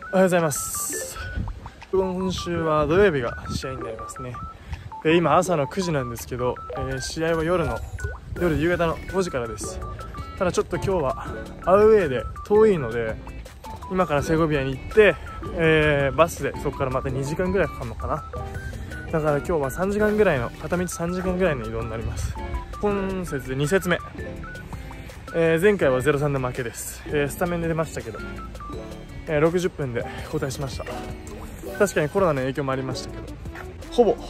おはようございます。今週は土曜日が試合になりますね。で、今朝の9時なんですけど、試合は夕方の5時からです。ただちょっと今日はアウェーで遠いので、今からセゴビアに行って、バスでそこからまた2時間ぐらいかかるのかな。だから今日は3時間ぐらいの片道3時間ぐらいの移動になります。今節で2節目、前回は 0-3 で負けです。スタメンで出ましたけど、60分で交代しました。確かにコロナの影響もありましたけど、ほぼ、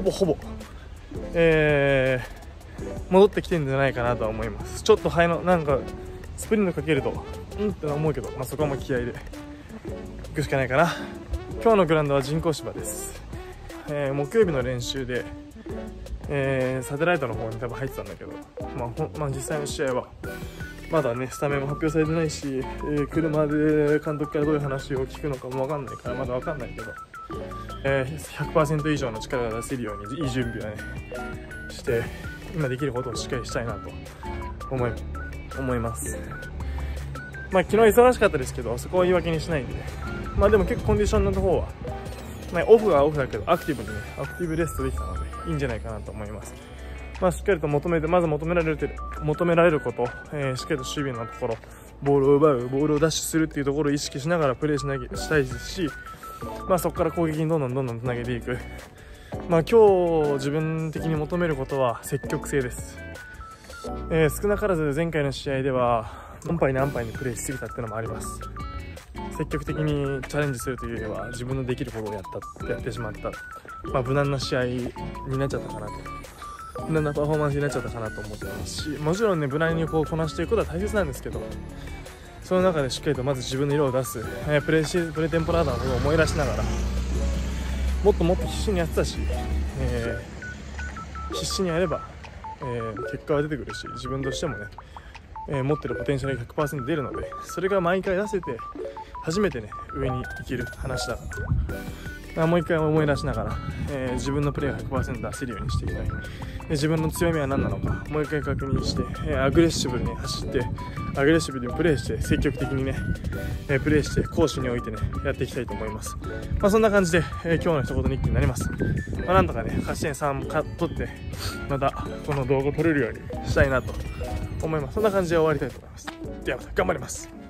戻ってきてるんじゃないかなとは思います。ちょっとなんかスプリントかけるとって思うけど、そこはもう気合で行くしかないかな。今日のグラウンドは人工芝です。木曜日の練習で、サテライトの方に多分入ってたんだけど、実際の試合はまだねスタメンも発表されてないし、車で監督からどういう話を聞くのかも分かんないからまだ分かんないけど、100% 以上の力が出せるようにいい準備はねして今できることをしっかりしたいなと思います。昨日忙しかったですけど、そこは言い訳にしないんで、でも結構コンディションの方は、オフはオフだけどアクティブレストできたのでいいんじゃないかなと思います。しっかりとまず求められること、しっかりと守備のところ、ボールを奪う、ボールをダッシュするっていうところを意識しながらプレーしたいですし、そこから攻撃にどんどんつなげていく。今日自分的に求めることは積極性です。少なからず前回の試合では安牌にプレーしすぎたっていうのもあります。積極的にチャレンジするというよりは自分のできることをやってしまった、無難な試合になっちゃったかなと、無難なパフォーマンスになっちゃったかなと思ってますし、もちろんね無難にこなしていくことは大切なんですけど、その中でしっかりとまず自分の色を出す、プレテンポラーダのことを思い出しながらもっと必死にやってたし、必死にやれば、結果は出てくるし、自分としてもね、持ってるポテンシャルが 100% 出るので、それが毎回出せて初めてね上に行ける話だから、もう一回思い出しながら、自分のプレーを 100% 出せるようにしていきたい。自分の強みは何なのかもう一回確認して、アグレッシブに走ってアグレッシブにプレーして積極的にね、プレーして攻守においてねやっていきたいと思います。そんな感じで、今日の一言日記になります。なんとかね勝ち点3取ってまたこの動画を撮れるようにしたいなと思います。そんな感じで終わりたいと思います。ではまた頑張ります。